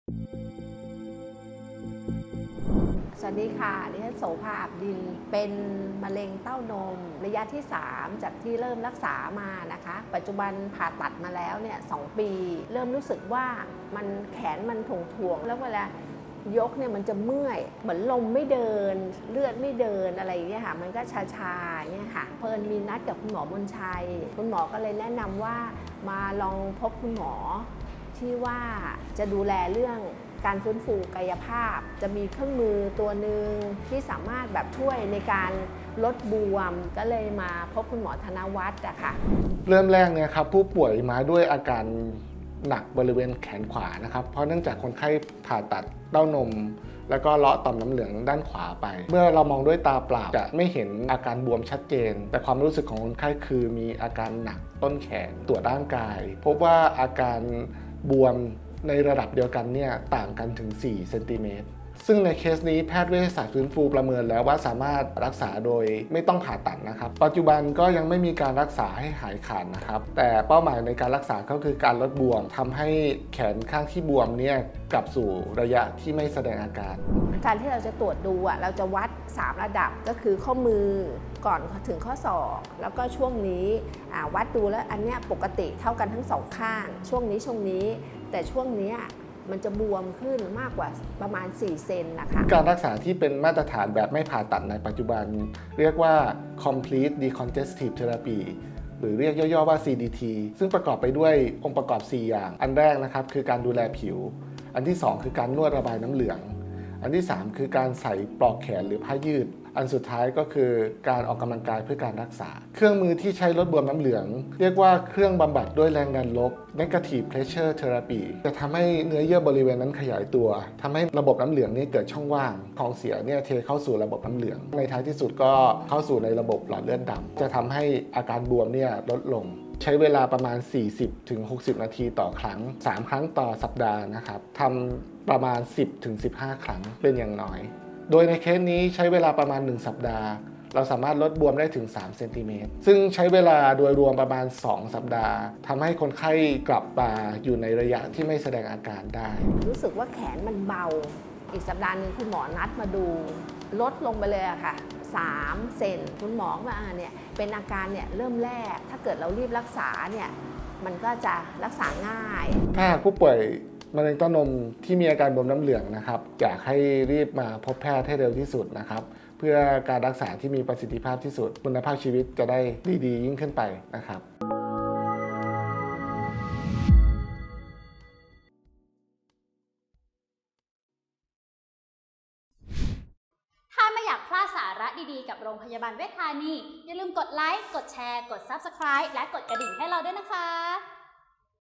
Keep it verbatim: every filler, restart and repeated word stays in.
สวัสดีค่ะดิฉันโสภา อับดินเป็นมะเร็งเต้านมระยะที่สามจากที่เริ่มรักษามานะคะปัจจุบันผ่าตัดมาแล้วเนี่ยสองปีเริ่มรู้สึกว่ามันแขนมันถ่วงๆแล้วเวลายกเนี่ยมันจะเมื่อยเหมือนลมไม่เดินเลือดไม่เดินอะไรอย่างเงี้ยค่ะมันก็ชาๆเนี่ยค่ะเพิ่นมีนัดกับคุณหมอบุญชัยคุณหมอก็เลยแนะนำว่ามาลองพบคุณหมอที่ว่าจะดูแลเรื่องการฟื้นฟูกายภาพจะมีเครื่องมือตัวหนึ่งที่สามารถแบบช่วยในการลดบวมก็เลยมาพบคุณหมอธนวัฒน์อะค่ะเริ่มแรกเนี่ยครับผู้ป่วยมาด้วยอาการหนักบริเวณแขนขวานะครับเพราะเนื่องจากคนไข้ผ่าตัดเต้านมแล้วก็เลาะต่อมน้ำเหลืองด้านขวาไปเมื่อเรามองด้วยตาเปล่าจะไม่เห็นอาการบวมชัดเจนแต่ความรู้สึกของคนไข้คือมีอาการหนักต้นแขนตรวจร่างกายพบว่าอาการบวมในระดับเดียวกันเนี่ยต่างกันถึงสี่เซนติเมตรซึ่งในเคสนี้แพทย์เวชศาสตร์ฟื้นฟูประเมินแล้วว่าสามารถรักษาโดยไม่ต้องผ่าตัดนะครับปัจจุบันก็ยังไม่มีการรักษาให้หายขาดนะครับแต่เป้าหมายในการรักษาก็คือการลดบวมทำให้แขนข้างที่บวมเนี่ยกลับสู่ระยะที่ไม่แสดงอาการการที่เราจะตรวจดูอ่ะเราจะวัดสามระดับก็คือข้อมือก่อนถึงข้อศอกแล้วก็ช่วงนี้วัดดูแล้วอันเนี้ยปกติเท่ากันทั้งสองข้างช่วงนี้ช่วงนี้แต่ช่วงนี้มันจะบวมขึ้นมากกว่าประมาณสี่เซนนะคะการรักษาที่เป็นมาตรฐานแบบไม่ผ่าตัดในปัจจุบันเรียกว่า complete decongestive therapy หรือเรียกย่อๆว่า ซี ดี ที ซึ่งประกอบไปด้วยองค์ประกอบสี่อย่างอันแรกนะครับคือการดูแลผิวอันที่สองคือการนวดระบายน้ำเหลืองอันที่สามคือการใส่ปลอกแขนหรือผ้ายืดอันสุดท้ายก็คือการออกกำลังกายเพื่อการรักษาเครื่องมือที่ใช้ลดบวมน้ำเหลืองเรียกว่าเครื่องบำบัดด้วยแรงดันลบ negative pressure therapy จะทำให้เนื้อเยื่อบริเวณนั้นขยายตัวทำให้ระบบน้ำเหลืองนี่เกิดช่องว่างของเสียเนี่ยเทเข้าสู่ระบบน้ำเหลืองในท้ายที่สุดก็เข้าสู่ในระบบหลอดเลือดดำจะทำให้อาการบวมเนี่ยลดลงใช้เวลาประมาณ สี่สิบถึงหกสิบ นาทีต่อครั้งสามครั้งต่อสัปดาห์นะครับทำประมาณ สิบถึงสิบห้า ครั้งเป็นอย่างน้อยโดยในเคสนี้ใช้เวลาประมาณหนึ่งสัปดาห์เราสามารถลดบวมได้ถึงสามเซนติเมตรซึ่งใช้เวลาโดยรวมประมาณสองสัปดาห์ทำให้คนไข้กลับมาอยู่ในระยะที่ไม่แสดงอาการได้รู้สึกว่าแขนมันเบาอีกสัปดาห์หนึ่งคุณหมอนัดมาดูลดลงไปเลยอะค่ะสามเซนคุณหมอมาเนี่ยเป็นอาการเนี่ยเริ่มแรกถ้าเกิดเรารีบรักษาเนี่ยมันก็จะรักษาง่ายถ้าผู้ป่วยมะเร็งเต้านมที่มีอาการบวมน้ำเหลืองนะครับอยากให้รีบมาพบแพทย์ให้เร็วที่สุดนะครับเพื่อการรักษาที่มีประสิทธิภาพที่สุดคุณภาพชีวิตจะได้ดีๆยิ่งขึ้นไปนะครับถ้าไม่อยากพลาดสาระดีๆกับโรงพยาบาลเวชธานีอย่าลืมกดไลค์กดแชร์กด ซับสไครบ์ และกดกระดิ่งให้เราด้วยนะคะ